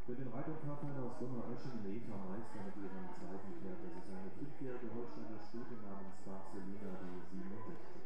Für den Reit- und Fahrverein aus Donaueschingen Eva Meister mit ihrem zweiten Pferd. Das ist eine 5-jährige Holsteiner Stute namens Barcelina, die sie entdeckt.